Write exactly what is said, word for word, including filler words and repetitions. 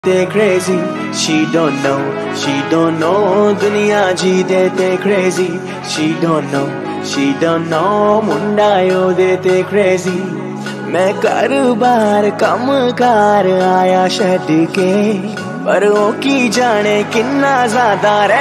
They crazy, she don't know, she don't know, दुनिया जी देते crazy, she don't know, she don't know, मुंडा यो देते crazy, मैं कारोबार कम car आया छड़ के, पर ओ की जाने किन्ना ज़्यादा